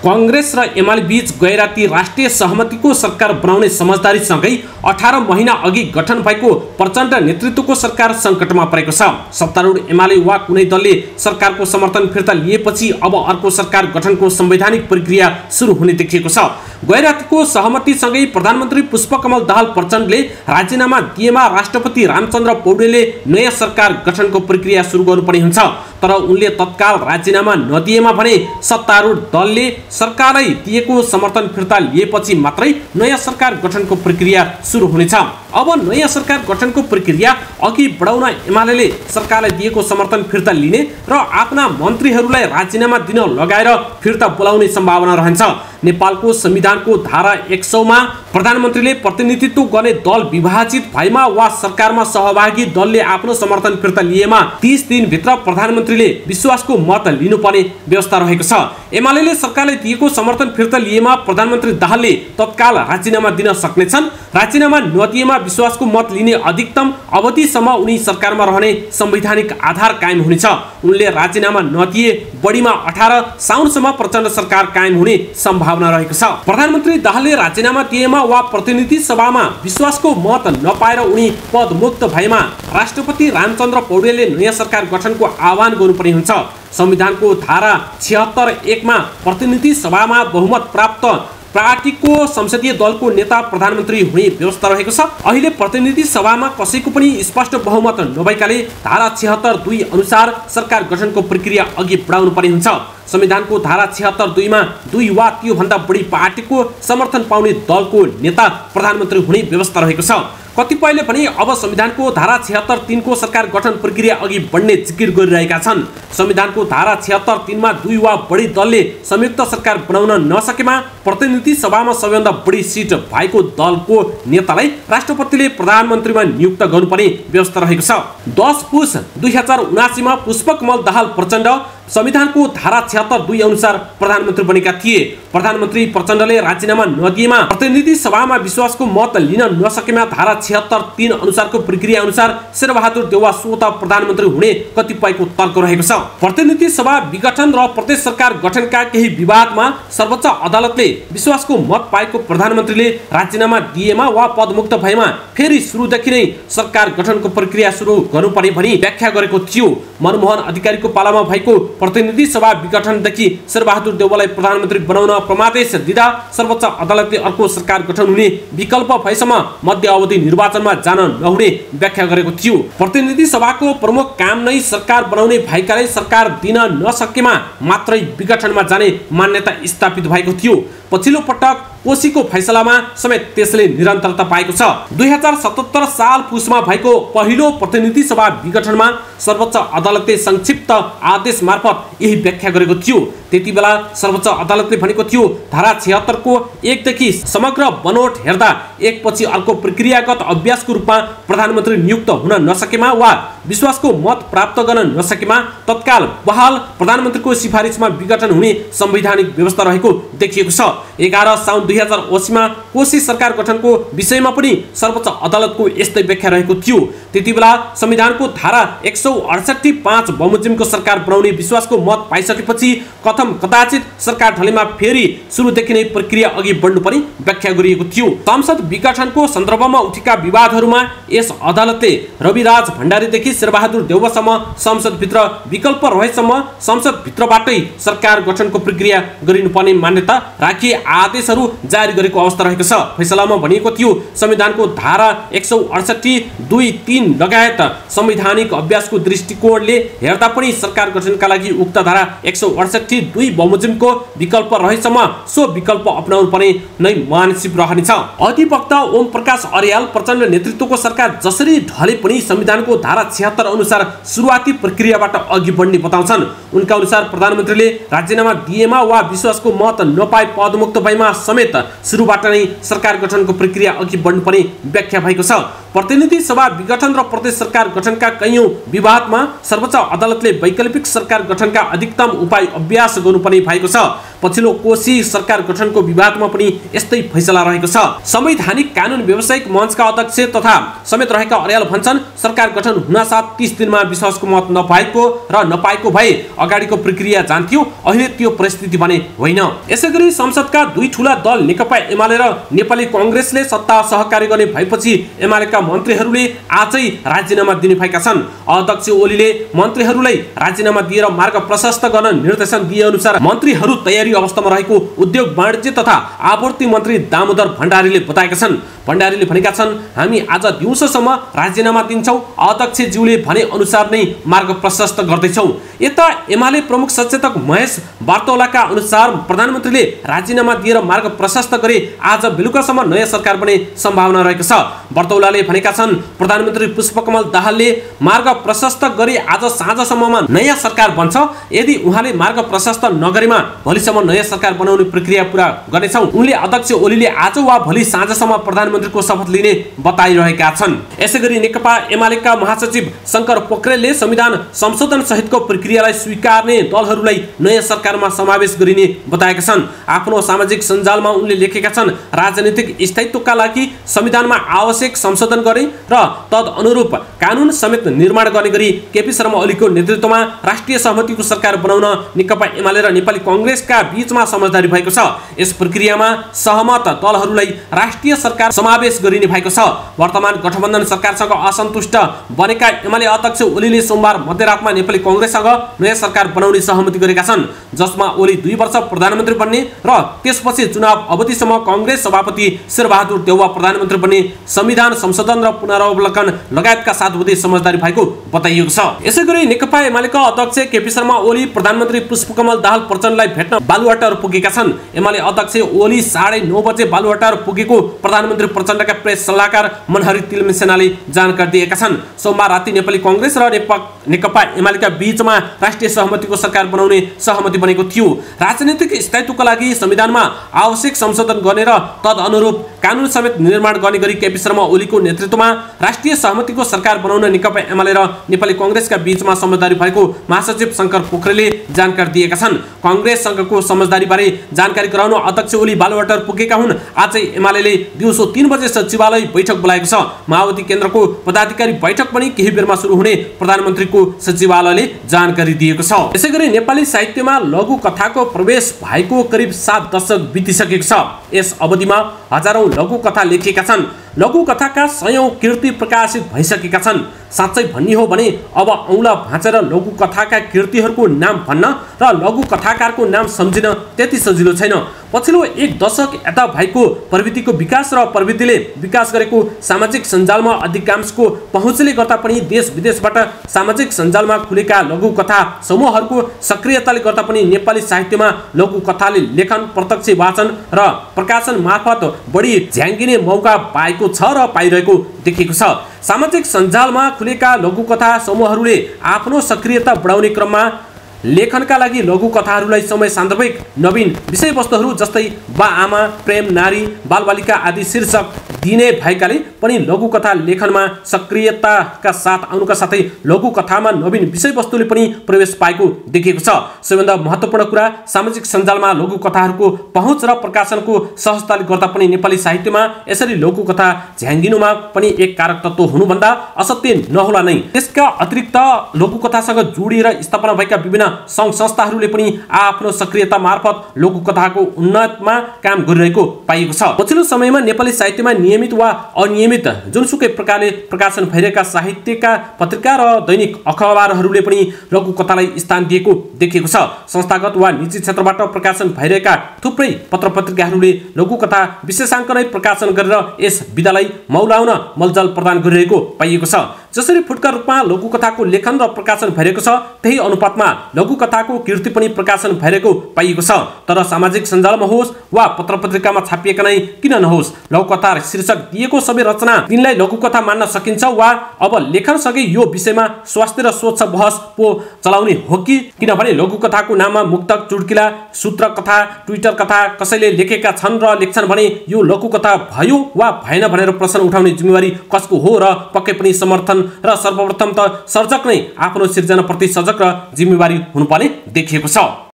कांग्रेस र एमाले बीच गैराती राष्ट्रिय सहमतिको सरकार बनाउने समझदारीसँगै 18 महिना अघि गठन भएको प्रचण्ड नेतृत्वको सरकार सङ्कटमा परेको छ। सत्तारूढ एमाले वा कुनै दलले सरकारको समर्थन फिर्ता लिएपछि अब अर्को सरकार गठनको संवैधानिक प्रक्रिया सुरु हुने देखिएको छ। गैरातीको सहमतिसँगै प्रधानमन्त्री पुष्पकमल दाहाल प्रचण्डले राजीनामा दिएमा राष्ट्रपति रामचन्द्र पौडेलले नयाँ सरकार गठनको प्रक्रिया सुरु गर्नुपर्ने हुन्छ। तर उनले तत्काल राजीनामा नदिएमा भने सत्तारूढ दलले सरकारलाई दिएको समर्थन फिर्ता लिएपछि मात्रै नयाँ सरकार गठनको प्रक्रिया सुरु हुनेछ। अब नयाँ सरकार गठनको प्रक्रिया अघि बढाउन एमाले सरकारलाई दिएको समर्थन फिर्ता लिने र आफ्ना मन्त्रीहरूलाई राजीनामा दिन लगाएर फिर्ता बोलाउने सम्भावना रहन्छ। नेपालको संविधानको धारा 100 मा प्रधानमन्त्रीले प्रतिनिधित्व गर्ने दल विभाजित भएमा वा सरकारमा सहभागी दलले आफ्नो समर्थन फिर्ता लिएमा 30 दिनभित्र प्रधानमन्त्रीले विश्वासको मत लिनुपर्ने व्यवस्था रहेको छ। एमाले सरकारले दिएको समर्थन फिर्ता लिएमा प्रधानमन्त्री दाहालले तत्काल राजीनामा दिन सक्नेछन्। राजीनामा नदिएमा विश्वासको मत लिने अधिकतम अवधिसम्म उनी सरकारमा रहने संवैधानिक आधार कायम हुनेछ। उनले राजीनामा नदिए बढीमा 18 साउनसम्म प्रचण्ड सरकार कायम हुने सम्भावना रहेको छ। प्रधानमन्त्री दाहालले राजीनामा दिएमा वा प्रतिनिधि सभामा विश्वासको मत नपाएर उनी पदमुक्त भएमा राष्ट्रपति रामचन्द्र पौडेलले नयाँ सरकार गठनको आह्वान गर्नुपर्ने हुन्छ। संविधानको धारा 76(1) मा प्रतिनिधि सभामा बहुमत प्राप्त पार्टीको संसदीय दलको नेता प्रधानमन्त्री हुने व्यवस्था रहेको छ। अहिले प्रतिनिधि सभामा कसैको पनि स्पष्ट बहुमत नभएकाले धारा 76(2) अनुसार सरकार गठनको प्रक्रिया अघि बढाउनु पर्ने हुन्छ। संविधानको धारा 76(2) मा 2 वा त्योभन्दा बढी पार्टीको समर्थन पाउने दलको नेता प्रधानमन्त्री हुने व्यवस्था रहेको छ। कतिपयले पनि अब संविधानको धारा 76(3) को सरकार गठन प्रक्रिया अघि बढ्ने जिकिर गरिरहेका छन्। संविधानको धारा 76(3) मा 2 वा बढी दलले संयुक्त सरकार बनाउन नसकेमा प्रतिनिधि सभामा सबैभन्दा बढी सिट भएको दलको नेतालाई राष्ट्रपतिले प्रधानमन्त्रीमा नियुक्त गर्नुपर्ने व्यवस्था रहेको छ। 10 पुस 2079 मा पुष्पकमल दाहाल प्रचण्ड संविधानको धारा 76(2) अनुसार प्रधानमन्त्री बनेका थिए। प्रधानमन्त्री प्रचण्डले राजीनामा नदिएमा प्रतिनिधि सभामा विश्वासको मत लिन नसकेमा धारा 76(3) अनुसारको प्रक्रिया अनुसार शेरबहादुर देउवा स्वतः प्रधानमन्त्री हुने कतिपयको तर्क रहेको छ। प्रतिनिधि सभा विघटन र प्रदेश सरकार गठनका केही विवादमा सर्वोच्च अदालतले विश्वासको मत पाएको प्रधानमन्त्रीले राजीनामा दिएमा वा पदमुक्त भएमा फेरि सुरुदेखि नै सरकार गठनको प्रक्रिया सुरु गर्नुपर्ने भनी व्याख्या गरेको थियो। मनमोहन अधिकारीको पालामा भएको प्रतिनिधि सभा विघटनदेखि शेरबहादुर देउवालाई प्रधानमन्त्री बनाउन प्रमादेश दिँदा सर्वोच्च अदालतले अर्को सरकार गठन हुने विकल्प भएसम्म मध्य अवधि निर्वाचनमा जान नहुने व्याख्या गरेको थियो। प्रतिनिधि सभाको प्रमुख काम नै सरकार बनाउने भएकाले सरकार दिन नसकेमा मात्रै विघटनमा जाने मान्यता स्थापित भएको थियो। पछिल्लो पटक कोशीको फैसलामा समेत त्यसले निरन्तरता पाएको छ। 2077 साल पुसमा भएको पहिलो प्रतिनिधि सभा विघटनमा सर्वोच्च अदालतले संक्षिप्त आदेश मार्फत यही व्याख्या गरेको थियो। त्यति बेला सर्वोच्च अदालतले भनेको थियो धारा 76 को 1 देखि समग्र बनोट हेर्दा एकपछि अर्को प्रक्रियागत अभ्यासको रूपमा प्रधानमन्त्री नियुक्त हुन नसकेमा वा विश्वासको मत प्राप्त गर्न नसकेमा तत्काल बहाल प्रधानमन्त्रीको सिफारिसमा विघटन हुने संवैधानिक व्यवस्था रहेको देखिएको छ। 11 साउन 2080 मा कोशी सरकार गठनको विषयमा पनि सर्वोच्च अदालतको यस्तै व्याख्या रहेको थियो। त्यति बेला संविधानको धारा 168(5) बमोजिमको सरकार बनाउने विश्वासको मत पाइसकेपछि कथम कदाचित सरकार ढलेमा फेरि सुरुदेखि नै प्रक्रिया अघि बढ्नुपर्ने व्याख्या गरिएको थियो। संसद विघटनको सन्दर्भमा उठेका विवादहरूमा यस अदालतले रविराज भण्डारीदेखि शेरबहादुर देउवासम्म संसदभित्र विकल्प रहेसम्म संसदभित्रबाटै सरकार गठनको प्रक्रिया गरिनुपर्ने मान्यता राखी आदेशहरू जारी गरेको अवस्था रहेको छ। फैसलामा भनिएको थियो संविधानको धारा 168(2)(3) लगायत संवैधानिक अभ्यासको दृष्टिकोणले हेर्दा पनि सरकार गठनका लागि उक्त धारा 168(2) बमोजिमको विकल्प रहेसम्म सो विकल्प अपनाउनु पर्ने नै मानसिक रहनेछ। अधिवक्ता ओम प्रकाश अर्याल प्रचण्ड नेतृत्वको सरकार जसरी ढले पनि संविधानको धारा 76 अनुसार सुरुवाती प्रक्रियाबाट अघि बढ्ने बताउँछन्। उनका अनुसार प्रधानमन्त्रीले राजीनामा दिएमा वा विश्वासको मत नपाए पदमुक्त भएमा समेत सुरुबाट नै सरकार गठनको प्रक्रिया अघि बढ्नुपर्ने व्याख्या भएको छ। प्रतिनिधि सभा विघटन र प्रदेश सरकार गठनका कैयौं विवादमा सर्वोच्च अदालतले वैकल्पिक सरकार गठनका अधिकतम उपाय अभ्यास गर्नुपर्ने भएको छ। पछिल्लो कोशी सरकार गठनको विवादमा पनि यस्तै फैसला रहेको छ। संवैधानिक कानुन व्यावसायिक मञ्चका अध्यक्ष तथा समेत रहेका अर्याल भन्छन् सरकार गठन हुनासाथ 30 दिनमा विश्वासको मत नपाएको भए अगाडिको प्रक्रिया जान्थ्यो। अहिले त्यो परिस्थिति भने होइन। यसैगरी संसदका दुई ठूला दल नेकपा एमाले र नेपाली कांग्रेसले सत्ता सहकारी गर्ने भएपछि एमालेका मन्त्रीहरूले आजै राजीनामा दिने भएका छन्। अध्यक्ष ओलीले मन्त्रीहरूलाई राजीनामा दिएर मार्ग प्रशस्त गर्न निर्देशन दिए अनुसार मन्त्रीहरू तयारी अवस्थामा रहेको उद्योग वाणिज्य तथा आपूर्ति मन्त्री दामोदर भण्डारीले बताएका छन्। भण्डारीले भनेका छन्, हामी आज दिउँसोसम्म राजीनामा दिन्छौं। अध्यक्षज्यूले भने अनुसार नै मार्ग प्रशस्त गर्दैछौं। यता एमाले प्रमुख सचेतक महेश बार्तौलाका अनुसार प्रधानमन्त्रीले राजीनामा दिएर मार्ग प्रशस्त गरे आज बेलुकासम्म नयाँ सरकार बन्ने सम्भावना रहेको छ। बार्तौलाले भनेका छन्, प्रधानमन्त्री पुष्पकमल दाहालले मार्ग प्रशस्त गरे आज साँझसम्ममा नयाँ सरकार बन्छ। यदि उहाँले मार्ग प्रशस्त नगरेमा भोलिसम्म नयाँ सरकार बनाउने प्रक्रिया पूरा गर्नेछौं। उनले अध्यक्ष ओलीले आज वा भोलि साँझसम्म प्रधानमन्त्रीको शपथ लिने बताइरहेका छन्। यसैगरी नेकपा एमालेका महासचिव शंकर पोखरेलले संविधान संशोधन सहितको प्रक्रियालाई स्वीकार्ने दलहरूलाई नयाँ सरकारमा समावेश गरिने बताएका छन्। आफ्नो सामाजिक सञ्जालमा उनले लेखेका छन्, राजनीतिक स्थायित्वका लागि संविधानमा आवश्यक संशोधन गर्ने र तद अनुरूप कानुन समेत निर्माण गर्ने गरी केपी शर्मा ओलीको नेतृत्वमा राष्ट्रिय सहमतिको सरकार बनाउन नेकपा एमाले र नेपाली कांग्रेसका बीचमा समझदारी भएको छ। यस प्रक्रियामा सहमत दलहरूलाई राष्ट्रिय सरकार समावेश गरिने भएको छ। वर्तमान गठबन्धन सरकारसँग असन्तुष्ट बनेका एमाले अध्यक्ष ओलीले सोमबार मध्यरातमा नेपाली कांग्रेससँग नयाँ सरकार बनाउने सहमति गरेका छन्, जसमा ओली 2 वर्ष प्रधानमन्त्री बन्ने र त्यसपछि चुनाव अवधिसम्म कांग्रेस सभापति शेरबहादुर देउवा प्रधानमन्त्री बन्ने संविधान संशोधन र पुनरावलोकन लगायतका 7 बुँदे समझदारी भएको बताइएको छ। यसैगरी नेकपा एमालेका अध्यक्ष केपी शर्मा ओली प्रधानमन्त्री पुष्पकमल दाहाल प्रचण्डलाई भेट्न बालुवाटार पुगेका छन्। एमाले अध्यक्ष ओली 9:30 बजे बालुवाटार पुगेको प्रधानमन्त्री प्रचण्डका प्रेस सल्लाहकार मनहरी तिलमिसेनाले जानकारी दिएका छन्। सोमबार राति नेपाली कांग्रेस र नेकपा एमालेका बीचमा राष्ट्रिय सहमतिको सरकार बनाउने सहमति बनेको थियो। राजनीतिक स्थायित्वका लागि संविधानमा आवश्यक संशोधन गर्ने र तद अनुरूप कानुन समेत निर्माण गर्ने गरी केपी शर्मा ओलीको नेतृत्वमा राष्ट्रिय सहमतिको सरकार बनाउन नेकपा एमाले र नेपाली कांग्रेसका बीचमा समझदारी भएको महासचिव शंकर पोखरेलले जानकारी दिएका छन्। कांग्रेससँगको समझदारी बारे जानकारी गराउन अध्यक्ष ओली बालुवाटार पुगेका हुन्। आज एमालेले दिउँसो 3 बजे सचिवालय बैठक बोलाएको छ। माओवादी केन्द्रको पदाधिकारी बैठक पनि केही बेरमा सुरु हुने प्रधानमन्त्रीको सचिवालयले जानकारी दिएको छ। यसैगरी नेपाली साहित्यमा लघु कथाको प्रवेश भएको करिब 7 दशक बितिसकेको छ। यस अवधिमा हजारौं लघु कथा लेखिएका छन्। लघु कथाका 100औं कृति प्रकाशित भइसकेका छन्। साँच्चै भन्ने हो भने अब औँला भाँचेर लघु कथाका कृतिहरूको नाम भन्न र लघु कथाकारको नाम सम्झिन त्यति सजिलो छैन। पछिल्लो 1 दशक यता भएको प्रविधिको विकास र प्रविधिले विकास गरेको सामाजिक सञ्जालमा अधिकांशको पहुँचले गर्दा पनि देश विदेशबाट सामाजिक सञ्जालमा खुलेका लघु कथा समूहहरूको सक्रियताले गर्दा पनि नेपाली साहित्यमा लघु कथाले लेखन, प्रत्यक्ष वाचन र प्रकाशन मार्फत बढी झ्याङ्गिने मौका पाएको छ र पाइरहेको देखिएको छ। सामाजिक सञ्जालमा खुलेका लघु कथा समूहहरूले आफ्नो सक्रियता बढाउने क्रममा लेखनका लागि लघु कथाहरूलाई समय सान्दर्भिक नवीन विषयवस्तुहरू जस्तै बा आमा, प्रेम, नारी, बालबालिका आदि शीर्षक दिने भएकाले पनि लघु कथा लेखनमा सक्रियताका साथ आउनुका साथै लघु कथामा नवीन विषयवस्तुले पनि प्रवेश पाएको देखिएको छ। सबैभन्दा महत्त्वपूर्ण कुरा सामाजिक सञ्जालमा लघु कथाहरूको पहुँच र प्रकाशनको सहजताले गर्दा पनि नेपाली साहित्यमा यसरी लघु कथा झ्याङ्गिनुमा पनि एक कारक तत्त्व हुनुभन्दा असत्य नहोला नै। त्यसका अतिरिक्त लघु कथासँग जोडिएर स्थापना भएका विभिन्न सङ्घ संस्थाहरूले पनि आफ्नो सक्रियता मार्फत लघु कथाको उन्नतमा काम गरिरहेको पाइएको छ। पछिल्लो समयमा नेपाली साहित्यमा नियमित वा अनियमित जुनसुकै प्रकारले प्रकाशन भइरहेका साहित्यका पत्रिका र दैनिक अखबारहरूले पनि लघु कथालाई स्थान दिएको देखिएको छ। संस्थागत वा निजी क्षेत्रबाट प्रकाशन भइरहेका थुप्रै पत्र पत्रिकाहरूले लघु कथा विशेषाङ्क नै प्रकाशन गरेर यस विधालाई मौलाउन मलजल प्रदान गरिरहेको पाइएको छ। जसरी फुटकर रूपमा लघु कथाको लेखन र प्रकाशन भइरहेको छ, त्यही अनुपातमा लघु कथाको कृति पनि प्रकाशन भइरहेको पाइएको छ। तर सामाजिक सञ्जालमा होस् वा पत्र पत्रिकामा छापिएका नै किन नहोस्, लघु कथा शीर्षक दिएको सबै रचना तिनलाई लघु कथा मान्न सकिन्छ वा अब लेखनसँगै यो विषयमा स्वास्थ्य र स्वच्छ बहस पो चलाउने हो कि? किनभने लघु कथाको नाममा मुक्तक, चुड्किला, सूत्र कथा, ट्विटर कथा कसैले लेखेका छन् र लेख्छन् भने यो लघु कथा भयो वा भएन भनेर प्रश्न उठाउने जिम्मेवारी कसको हो र पक्कै पनि समर्थन र सर्वप्रथम त सर्जक नै आफ्नो सिर्जनाप्रति सजग र जिम्मेवारी हुनुपर्ने देखिएको छ।